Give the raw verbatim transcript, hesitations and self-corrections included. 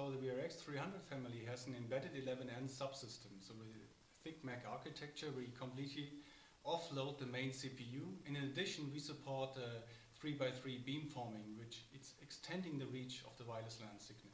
So the V R X three hundred family has an embedded eleven N subsystem. So with ThickMac architecture, we completely offload the main C P U. And in addition, we support uh, three by three beamforming, which it's extending the reach of the wireless LAN signal.